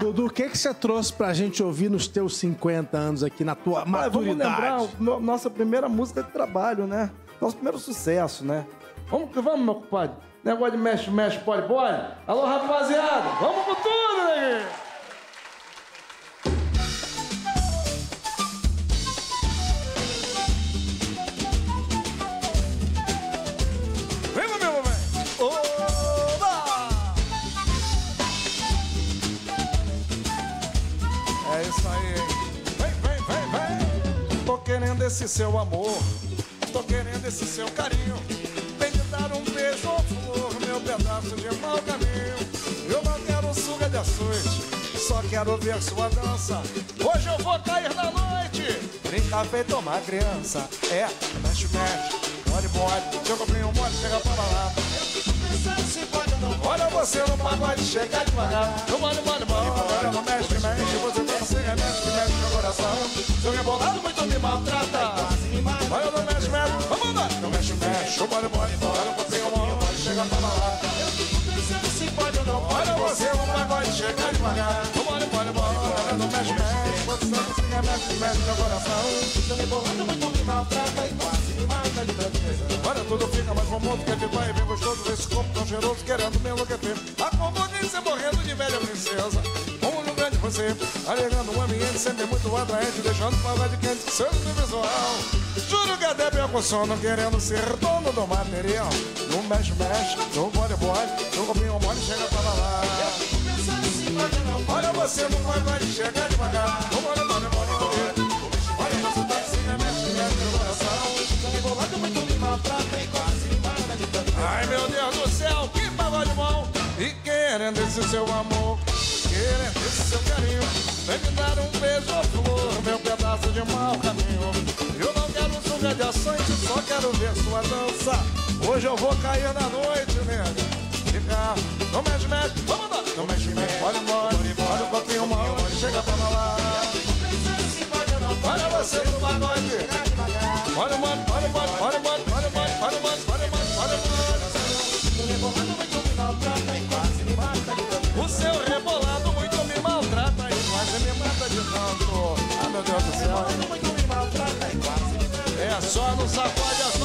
Dudu, o que você trouxe pra gente ouvir nos teus 50 anos aqui, na tua maturidade? Vamos lembrar nossa primeira música de trabalho, né? Nosso primeiro sucesso, né? Vamos, meu compadre. Negócio de mexe, mexe, pode. Alô, rapaziada. Vamos com tudo, né? Querendo esse seu amor, tô querendo esse seu carinho. Vem me dar um beijo ou flor, meu pedaço de mau caminho. Eu não quero suga de açoite, só quero ver sua dança. Hoje eu vou cair na noite, brincar feito uma criança. É, mexe, mexe, mole, mole, seu copinho mole, chega pra lá. Olha você no pagode, chega devagar. No mole, mole, mole, olha no mexe, mexe, você tá sem remédio que mexe meu coração. Seu rebolado muito me maltrata. Olha no mexe, mexe, vamos lá. No mexe, mexe, o mole, mole, olha o copinho mole, chega pra lá. Olha você no pagode, chega devagar. No mole, mole, mole, olha no mexe, mexe, você tá sem remédio que mexe meu coração. Seu rebolado muito me maltrata e quase me mata de tanto pesar. Olha, tudo fica mais famoso que de pai, bem gostoso desse corpo tão cheiroso, querendo me enlouquecer. A conveniência morrendo de velha princesa. Um olho grande você, alegando um ambiente sempre muito atraente, deixando o pagode quente, seu visual. Juro que até perco sono, querendo ser dono do material. No mexe, mexe, no bode, no copinho mole, chega pra lá. Olha você no pagode, chega devagar. No mole, mole, mole, olha você tá assim, mexe, mexe no coração. Rebolado muito me maltrata e quase me mata de tanto. Ai meu Deus do céu, que pagode bom. E querendo esse seu amor, querendo esse seu carinho. Vem me dar um beijo ou flor, meu pedaço de mau caminho. Eu não quero suga de açoite, só quero ver sua dança. Hoje eu vou cair na noite, nega. Fica, não mexe, mexe, vamos lá. Não mexe, mexe, mole, mole, olha o copinho mole, chega pra lá. Olha você no pagode. Olha, mano, olha, mano, olha, mano, olha, mano, olha, mano, olha, mano, olha, mano. O seu rebolado muito me maltrata e quase me mata de tanto. Ah, meu Deus do céu. É só no sacode assim.